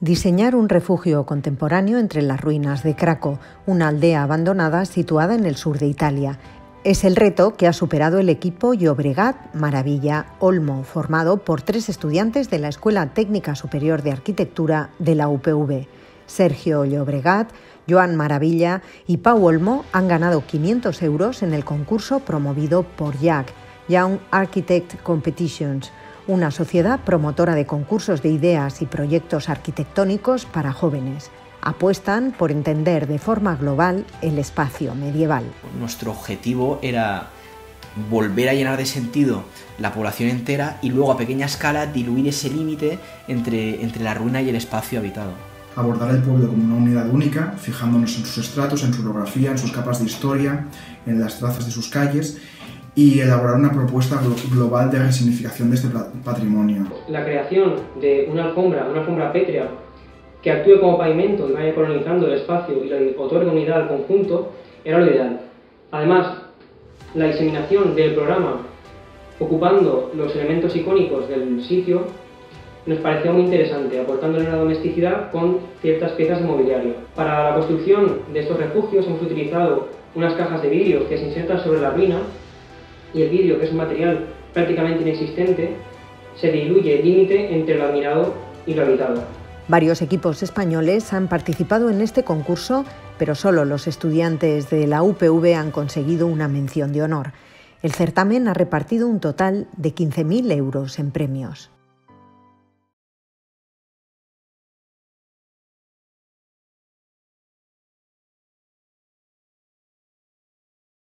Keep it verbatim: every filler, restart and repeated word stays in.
Diseñar un refugio contemporáneo entre las ruinas de Craco, una aldea abandonada situada en el sur de Italia. Es el reto que ha superado el equipo Llobregat Maravilla Olmo, formado por tres estudiantes de la Escuela Técnica Superior de Arquitectura de la U P V. Sergio Llobregat, Joan Maravilla y Pau Olmo han ganado quinientos euros en el concurso promovido por Y A C, Young Architect Competitions, una sociedad promotora de concursos de ideas y proyectos arquitectónicos para jóvenes. Apuestan por entender de forma global el espacio medieval. Nuestro objetivo era volver a llenar de sentido la población entera y luego a pequeña escala diluir ese límite entre, entre la ruina y el espacio habitado. Abordar el pueblo como una unidad única, fijándonos en sus estratos, en su orografía, en sus capas de historia, en las trazas de sus calles, y elaborar una propuesta global de resignificación de este patrimonio. La creación de una alfombra, una alfombra pétrea, que actúe como pavimento y vaya colonizando el espacio y le otorgue unidad al conjunto, era lo ideal. Además, la diseminación del programa, ocupando los elementos icónicos del sitio, nos parecía muy interesante, aportándole una domesticidad con ciertas piezas de mobiliario. Para la construcción de estos refugios hemos utilizado unas cajas de vidrio que se insertan sobre la ruina, y el vidrio, que es un material prácticamente inexistente, se diluye el límite entre lo admirado y lo habitado. Varios equipos españoles han participado en este concurso, pero solo los estudiantes de la U P V han conseguido una mención de honor. El certamen ha repartido un total de quince mil euros en premios.